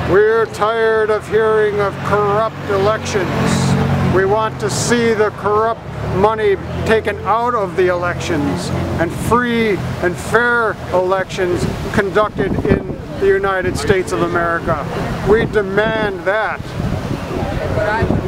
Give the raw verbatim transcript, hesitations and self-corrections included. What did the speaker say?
We're tired of hearing of corrupt elections. We want to see the corrupt money taken out of the elections and free and fair elections conducted in the United States of America. We demand that.